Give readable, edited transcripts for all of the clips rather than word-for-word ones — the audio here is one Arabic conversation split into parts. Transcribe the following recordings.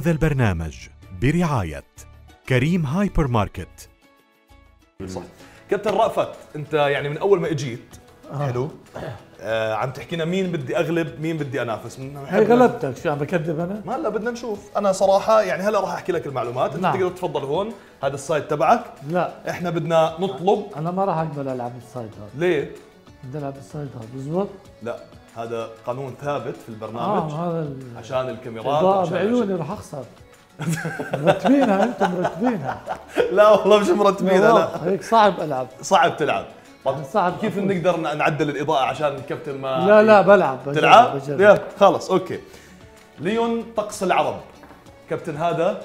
هذا البرنامج برعاية كريم هايبر ماركت. صح. كابتن رأفت، انت يعني من اول ما اجيت حلو عم تحكينا مين بدي اغلب مين بدي انافس. هي غلبتك، شو عم بكذب انا؟ ما هلا بدنا نشوف. انا صراحه يعني هلا راح احكي لك المعلومات. انت تقدر تفضل هون، هذا السايت تبعك. لا احنا بدنا نطلب. انا ما راح اقبل العب السايد هذا. ليه؟ بدي العب السايد هذا بزبط؟ لا، هذا قانون ثابت في البرنامج. هذا عشان الكاميرات بعيوني راح اخسر. مرتبينها انتم مرتبينها. لا والله مش مرتبينها. لا هيك صعب العب. صعب تلعب. طب صعب. كيف بنقدر نعدل الاضاءه عشان الكابتن ما لا بلعب. تلعب؟ يلا خلص اوكي. ليون طقس العرب. كابتن هذا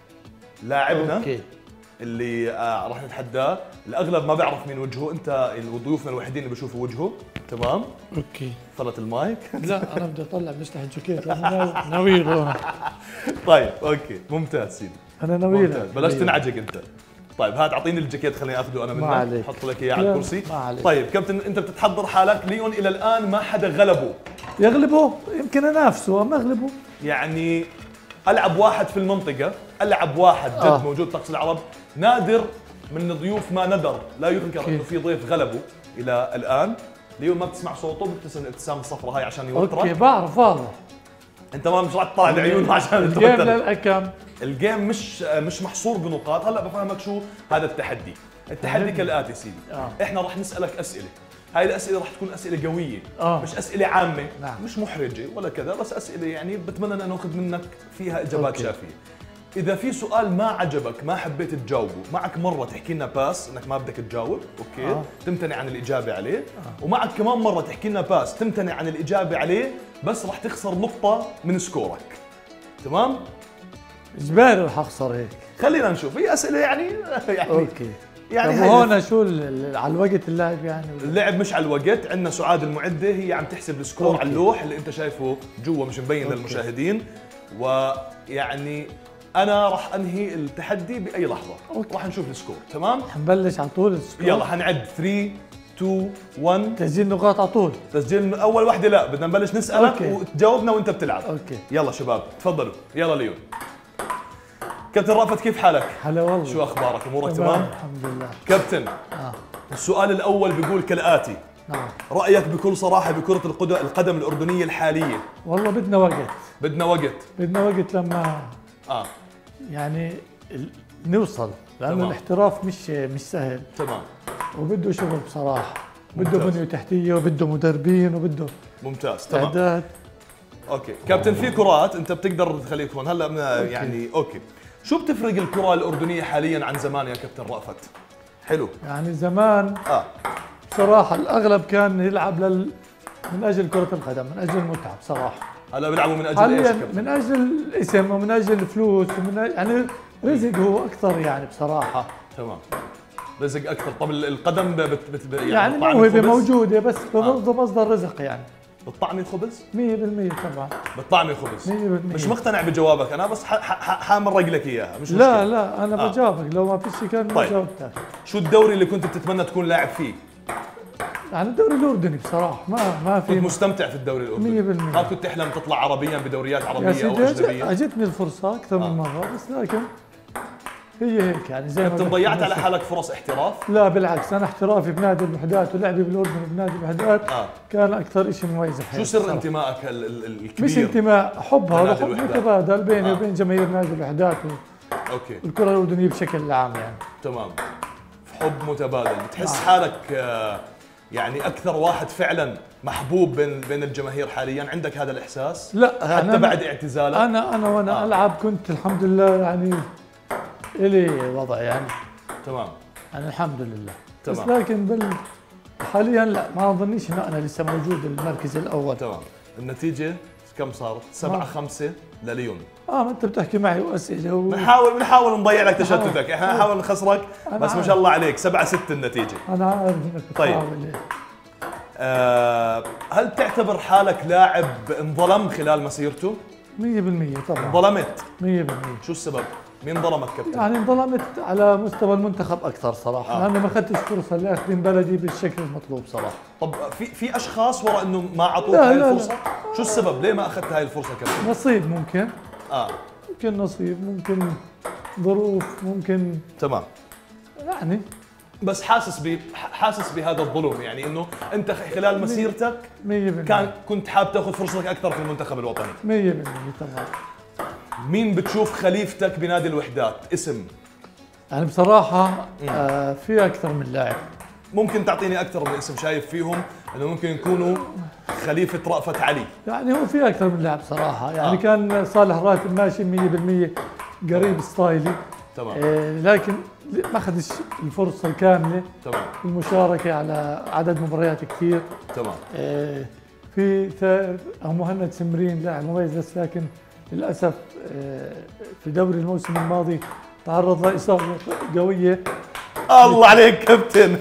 لاعبنا أوكي. اللي راح نتحداه. الاغلب ما بيعرف مين وجهه، انت ضيوفنا الوحيدين اللي بيشوفوا وجهه. تمام اوكي. فلت المايك. لا انا بدي اطلع مسلح الجاكيت لانه نويل هون. طيب اوكي ممتاز سيدي. انا نويل. بلاش تنعجق انت. طيب هات اعطيني الجاكيت خليني اخذه انا منك. احط لك اياه على الكرسي. طيب كابتن انت بتتحضر حالك. ليون الى الان ما حدا غلبه. يغلبه يمكن انافسه اما اغلبه. يعني العب واحد في المنطقه، العب واحد جد موجود طقس العرب. نادر من الضيوف ما ندر، لا يذكر انه في ضيف غلبه الى الان. ليون ما بتسمع صوته، بتبتسم الابتسامه الصفراء هاي عشان يوترك. اوكي بعرف واضح. انت ما مش راح تطلع بعيونه عشان الجيم للأكم. الجيم مش محصور بنقاط. هلا بفهمك شو هذا التحدي. التحدي كالاتي سيدي. احنا راح نسالك اسئله. هاي الاسئله راح تكون اسئله قويه. مش اسئله عامه. مش محرجه ولا كذا، بس اسئله يعني بتمنى ان ناخذ منك فيها اجابات شافيه. اذا في سؤال ما عجبك ما حبيت تجاوبه، معك مره تحكي لنا باس انك ما بدك تجاوب، اوكي؟ تمتنع عن الاجابه عليه. ومعك كمان مره تحكي لنا باس تمتنع عن الاجابه عليه، بس راح تخسر نقطه من سكورك. تمام؟ اجباري راح اخسر هيك. خلينا نشوف. هي اسئله يعني اوكي. يعني طب هون شو على الوقت اللعب يعني؟ اللعب مش على الوقت. عندنا سعاد المعده هي عم تحسب السكور على اللوح اللي انت شايفه جوا، مش مبين للمشاهدين. ويعني انا راح انهي التحدي باي لحظه. راح نشوف السكور. تمام؟ حنبلش على طول السكور. يلا حنعد 3 2 1. تسجيل نقاط على طول. تسجيل اول وحده لا، بدنا نبلش نسالك وتجاوبنا وانت بتلعب. اوكي. يلا شباب تفضلوا. يلا ليون. كابتن رأفت كيف حالك؟ هلا والله. شو اخبارك؟ امورك تمام؟ الحمد لله. كابتن السؤال الاول بيقول كالاتي. نعم. رايك بكل صراحه بكره القدم الاردنيه الحاليه؟ والله بدنا وقت. بدنا وقت لما يعني نوصل، لانه الاحتراف مش سهل. تمام. وبده شغل بصراحه. بده بنيه تحتيه وبده مدربين وبده ممتاز. تمام. تعداد. اوكي كابتن في كرات انت بتقدر تخليك هون هلا يعني اوكي. شو بتفرق الكره الاردنيه حاليا عن زمان يا كابتن رأفت؟ حلو. يعني زمان بصراحه الاغلب كان يلعب من اجل كره القدم، من اجل المتعه بصراحه. هلا بيلعبوا من اجل ايش كابتن؟ من اجل الاسم ومن اجل الفلوس ومن أجل يعني رزق هو اكثر يعني بصراحه. تمام. رزق اكثر. طب القدم يعني موهبه موجوده بس برضه مصدر رزق يعني. بتطعمي خبز؟ 100% طبعا. بتطعمي خبز؟ 100%. مش مقتنع بجوابك انا، بس حامرق لك اياها مش مشكلة. لا لا انا بجاوبك، لو ما فيش كان ما جاوبتك. شو الدوري اللي كنت بتتمنى تكون لاعب فيه؟ يعني الدوري الاردني بصراحه ما في. كنت مستمتع في الدوري الاردني 100%. ما كنت تحلم تطلع عربيا بدوريات عربيه او اجنبيه؟ اجتني الفرصه اكثر من مره، بس لكن هي هيك يعني زي ما كنت ضيعت على حالك فرص احتراف؟ لا بالعكس، انا احترافي بنادي الوحدات ولعبي بالاردن بنادي الوحدات كان اكثر شيء مميز بحياتي. شو سر انتمائك الكبير؟ مش انتماء، حبها وحب متبادل بيني وبين جماهير نادي الوحدات اوكي والكره الاردنيه بشكل عام يعني. تمام. حب متبادل. بتحس حالك يعني اكثر واحد فعلا محبوب بين الجماهير حاليا؟ عندك هذا الاحساس؟ لا حتى بعد اعتزالك؟ انا وانا العب كنت الحمد لله يعني الي وضع يعني. تمام. يعني الحمد لله. تمام. بس لكن حاليا لا، ما اظنيش انه انا لسه موجود المركز الاول. تمام. النتيجه كم صارت؟ 7-5 لليون. ما انت بتحكي معي واسئله بنحاول نضيع لك تشتتك، احنا نحاول نخسرك بس ما شاء الله عليك 7-6 النتيجه. انا عارف انك طيب. هل تعتبر حالك لاعب انظلم خلال مسيرته؟ 100% طبعا. انظلمت؟ 100%. شو السبب؟ مين ظلمك كابتن؟ يعني انظلمت على مستوى المنتخب اكثر صراحه، لانه ما اخذتش فرصه لاخدم بلدي بالشكل المطلوب صراحه. طب في اشخاص وراء انه ما اعطوك هاي الفرصه؟ شو السبب؟ ليه ما اخذت هاي الفرصه كابتن؟ نصيب ممكن. ممكن نصيب، ممكن ظروف، ممكن تمام. يعني بس حاسس بهذا الظلم، يعني انه انت خلال مسيرتك 100% كنت حابب تاخذ فرصتك اكثر في المنتخب الوطني. 100% طبعا. مين بتشوف خليفتك بنادي الوحدات؟ اسم يعني بصراحة في أكثر من لاعب. ممكن تعطيني أكثر من اسم شايف فيهم إنه ممكن يكونوا خليفة رأفت علي؟ يعني هو في أكثر من لاعب صراحة، يعني كان صالح راتب ماشي 100% قريب ستايلي. تمام. لكن ما أخذش الفرصة الكاملة. تمام. المشاركة على عدد مباريات كثير. تمام. في ثائر أو مهند سمرين لاعب مميز، بس لكن للأسف في دوري الموسم الماضي تعرض لإصابة قوية. الله عليك كابتن.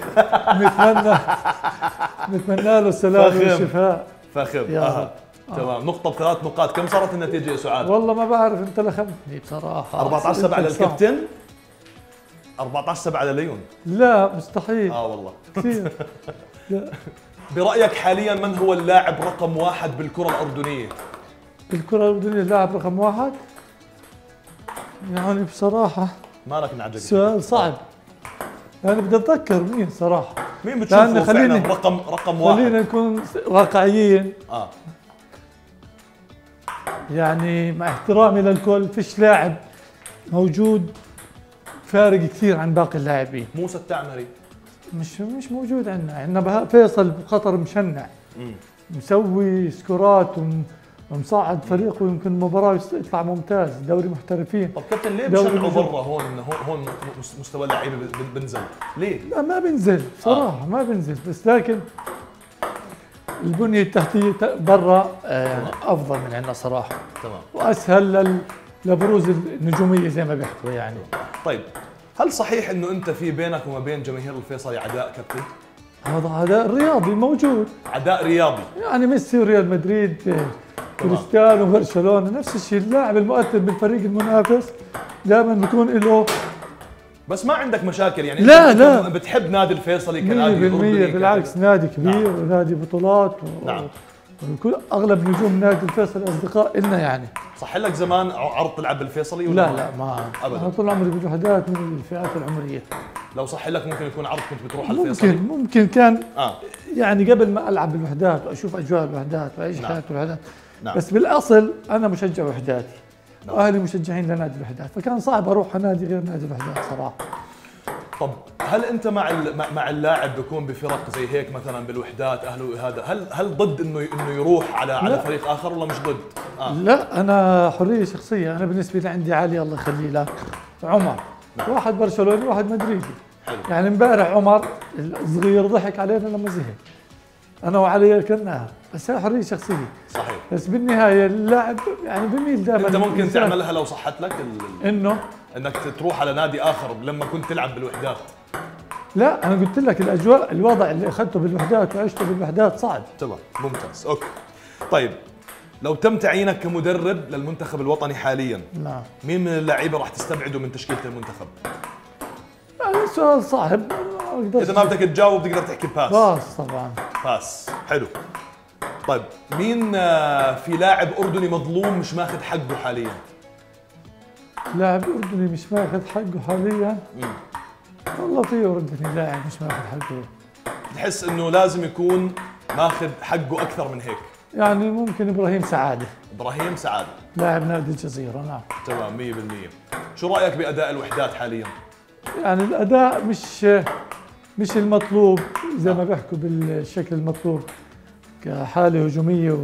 نتمنى له السلامة والشفاء. فخم. تمام. نقطة ب3 نقاط، كم صارت النتيجة يا سعاد؟ والله ما بعرف، انت لخمتني بصراحة. 14-7 للكابتن؟ 14-7 لليون؟ لا مستحيل. والله كثير. لا. برأيك حاليا من هو اللاعب رقم 1 بالكرة الأردنية؟ بالكرة الأردنية اللاعب رقم 1؟ يعني بصراحة مالك نعجق؟ سؤال صعب. يعني بدي اتذكر مين صراحة. مين بتشوفه فعلا رقم 1؟ خلينا نكون واقعيين. يعني مع احترامي للكل، فيش لاعب موجود فارق كثير عن باقي اللاعبين. موسى التعمري مش موجود عندنا فيصل بخطر مشنع، مسوي سكورات ومصعد فريقه يمكن مباراة يطلع ممتاز، دوري محترفين. طب كابتن ليه بشنعوا برا هون مستوى اللعيبه بنزل؟ ليه؟ لا ما بنزل صراحة. ما بنزل، بس لكن البنية التحتية برا أفضل من عندنا صراحة. تمام. وأسهل لبروز النجومية زي ما بيحكوا يعني. طيب هل صحيح انه انت في بينك وما بين جماهير الفيصلي عداء كابتن؟ هذا عداء رياضي موجود. عداء رياضي يعني ميسي وريال مدريد، كريستيانو وبرشلونة نفس الشيء. اللاعب المؤثر بالفريق المنافس دائما بيكون له. بس ما عندك مشاكل يعني؟ لا بتحب نادي الفيصلي كنادي أردني؟ بالعكس نادي كبير. نعم. ونادي بطولات نعم. وكل اغلب نجوم نادي الفيصلي اصدقاء لنا يعني. صح لك زمان عرض تلعب بالفيصلي ولا لا ما ابدا؟ انا طول عمري بالوحدات من الفئات العمريه. لو صح لك ممكن يكون عرض كنت بتروح على الفيصلي؟ ممكن كان يعني قبل ما العب بالوحدات واشوف اجواء الوحدات واعيش حياه الوحدات. نعم. بس بالاصل انا مشجع وحداتي. نعم. واهلي مشجعين لنادي الوحدات، فكان صعب اروح على نادي غير نادي الوحدات صراحه. طب هل انت مع اللاعب بيكون بفرق زي هيك مثلا بالوحدات اهله هذا، هل ضد انه يروح على فريق اخر ولا مش ضد؟ لا انا حريه شخصيه. انا بالنسبه لي عندي علي الله يخليه لك عمر. نعم. واحد برشلوني وواحد مدريدي. حلو. يعني امبارح عمر الصغير ضحك علينا لما زهق، انا وعلي كناها، بس هي حريه شخصيه. صحيح. بس بالنهايه اللاعب يعني بميل دائما. انت ممكن تعملها لو صحت لك انك تروح على نادي اخر لما كنت تلعب بالوحدات. لا انا قلت لك الاجواء الوضع اللي اخذته بالوحدات وعشته بالوحدات صعب. تمام ممتاز. اوكي طيب لو تم تعيينك كمدرب للمنتخب الوطني حاليا، نعم، مين من اللعيبه راح تستبعده من تشكيله المنتخب؟ يعني سؤال صعب. اذا ما بدك تجاوب تقدر تحكي باس طبعا. باس. حلو. طيب مين في لاعب اردني مظلوم مش ماخذ حقه حاليا؟ لاعب اردني مش ماخذ حقه حاليا؟ والله في اردني لاعب مش ماخذ حقه. تحس انه لازم يكون ماخذ حقه اكثر من هيك؟ يعني ممكن ابراهيم سعاده. ابراهيم سعاده لاعب نادي الجزيره. نعم تمام 100%. شو رايك باداء الوحدات حاليا؟ يعني الاداء مش المطلوب زي ما بيحكوا بالشكل المطلوب كحاله هجوميه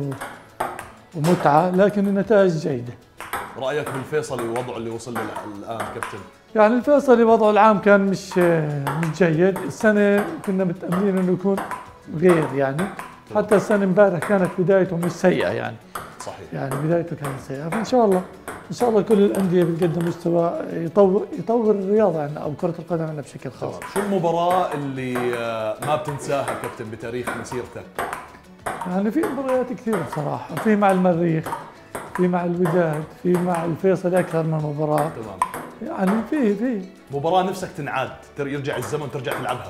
ومتعه، لكن النتائج جيده. رايك بالفيصلي ووضعه اللي وصل له الان كابتن؟ يعني الفيصلي وضعه العام كان مش جيد. السنه كنا متاملين انه يكون غير يعني. حتى السنه امبارح كانت بدايته مش سيئه يعني. صحيح. يعني بدايته كانت سيئه، فان شاء الله كل الانديه بتقدم مستوى يطور الرياضه عندنا او كره القدم عندنا بشكل خاص. شو المباراه اللي ما بتنساها كابتن بتاريخ مسيرتك؟ يعني في مباريات كثير بصراحه، في مع المريخ، في مع الوداد، في مع الفيصل اكثر من مباراه. تمام. يعني في مباراه نفسك تنعاد يرجع الزمن ترجع تلعبها؟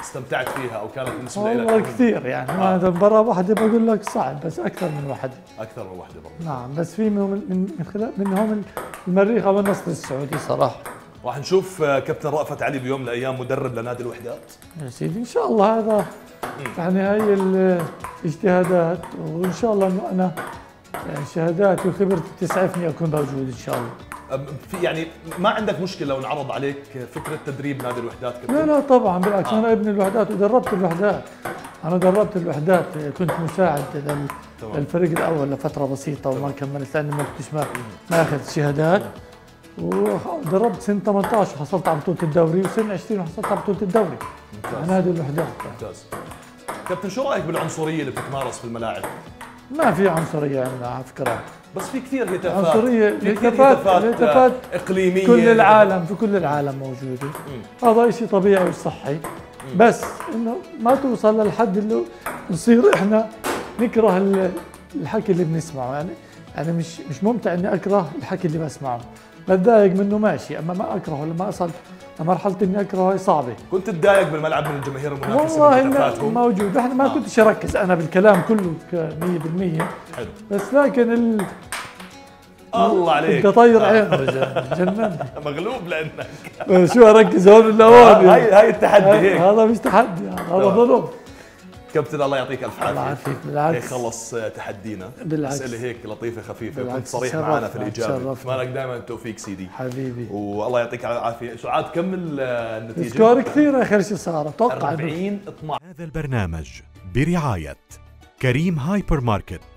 استمتعت فيها او كانت بالنسبه والله لك؟ كثير يعني هذا مباراة واحدة بقول لك صعب، بس أكثر من واحدة. اكثر من واحده برضه. نعم، بس في منهم المريخ والنصر السعودي صراحة. راح نشوف كابتن رأفت علي بيوم من الايام مدرب لنادي الوحدات؟ يا سيدي إن شاء الله. هذا يعني هاي الاجتهادات، وإن شاء الله إنه أنا يعني شهاداتي وخبرتي تسعفني أكون موجود إن شاء الله. في يعني ما عندك مشكله لو انعرض عليك فكره تدريب نادي الوحدات كابتن؟ لا طبعا بالعكس. أنا ابن الوحدات ودربت الوحدات. أنا دربت الوحدات، كنت مساعد للفريق الأول لفترة بسيطة وما كملت لأني ما كنتش ما أخذت شهادات. ودربت سنة 18 حصلت على بطولة الدوري، وسنة 20 حصلت على بطولة الدوري. ممتاز. نادي الوحدات. ممتاز. كابتن شو رايك بالعنصريه اللي بتتمارس في الملاعب؟ ما في عنصرية عندنا على فكرة. بس في كثير هتافات. عنصرية، هتافات اقليميه كل العالم، في كل العالم موجودة. هذا شيء طبيعي وصحي. بس انه ما توصل للحد اللي نصير احنا نكره الحكي اللي بنسمعه. يعني مش ممتع اني اكره الحكي اللي بسمعه. بتضايق منه ماشي، اما ما اكرهه. لما اصل لمرحله اني اكرهه هي صعبه. كنت تتضايق بالملعب من الجماهير المنافسه؟ والله انه موجود. احنا ما كنتش اركز انا بالكلام كله 100%. حلو. بس لكن الله عليك بدي اطير عينه جنني. مغلوب لانك شو اركز هون ولا هون؟ هاي التحدي هيك. هذا مش تحدي، هذا ظلم. كابتن الله يعطيك الف عافيه. الله يعافيك. بالعكس، هيك خلص تحدينا. بالعكس، اسئله هيك لطيفه خفيفه، كنت بالعكس. صريح معنا في الاجابه. شرفنا. اتمنى لك دائما التوفيق سيدي حبيبي. والله يعطيك العافيه. سعاد كمل النتيجه. سكور كثير اخر شيء صار، اتوقع 40-12. هذا البرنامج برعاية كريم هايبر ماركت.